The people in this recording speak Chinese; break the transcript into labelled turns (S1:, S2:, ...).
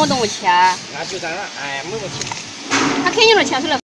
S1: 我动物去啊？
S2: 那就这样，哎，没问题。
S1: 他肯定能牵出来。